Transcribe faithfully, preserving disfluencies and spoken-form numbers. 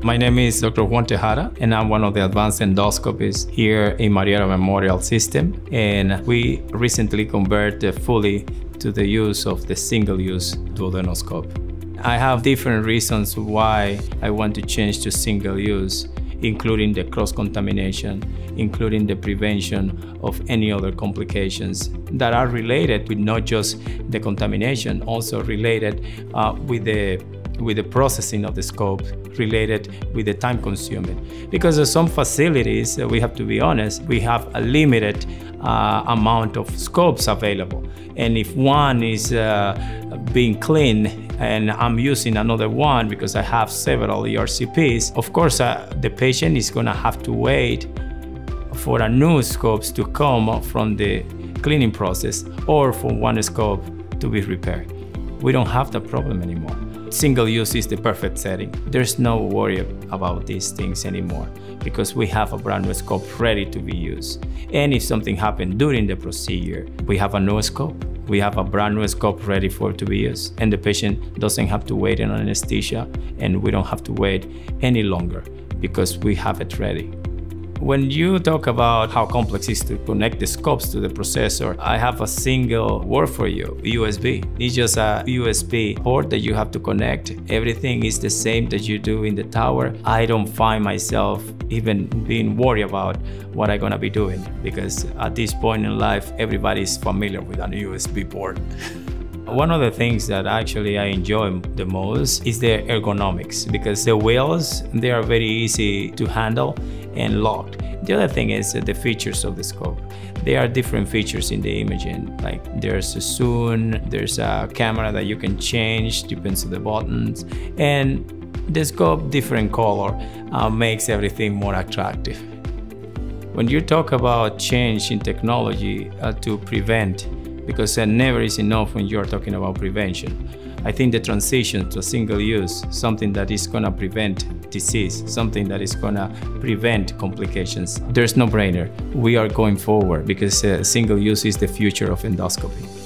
My name is Doctor Juan Tejada, and I'm one of the advanced endoscopists here in Marietta Memorial System. And we recently converted fully to the use of the single-use duodenoscope. I have different reasons why I want to change to single-use, including the cross-contamination, including the prevention of any other complications that are related with not just the contamination, also related uh, with the with the processing of the scope, related with the time consuming. Because of some facilities, uh, we have to be honest, we have a limited uh, amount of scopes available. And if one is uh, being cleaned and I'm using another one because I have several E R C Ps, of course uh, the patient is gonna have to wait for a new scopes to come from the cleaning process or for one scope to be repaired. We don't have that problem anymore. Single use is the perfect setting. There's no worry about these things anymore because we have a brand new scope ready to be used. And if something happened during the procedure, we have a new scope. We have a brand new scope ready for it to be used. And the patient doesn't have to wait in anesthesia, and we don't have to wait any longer because we have it ready. When you talk about how complex it is to connect the scopes to the processor, I have a single word for you, U S B. It's just a U S B port that you have to connect. Everything is the same that you do in the tower. I don't find myself even being worried about what I'm gonna be doing because at this point in life, everybody is familiar with a U S B port. One of the things that actually I enjoy the most is the ergonomics because the wheels, they are very easy to handle and locked. The other thing is the features of the scope. There are different features in the imaging, like there's a zoom, there's a camera that you can change, depends on the buttons, and the scope different color uh, makes everything more attractive. When you talk about change in technology uh, to prevent, because it never is enough when you're talking about prevention. I think the transition to single use, something that is gonna prevent disease, something that is gonna prevent complications, there's no brainer. We are going forward because uh, single use is the future of endoscopy.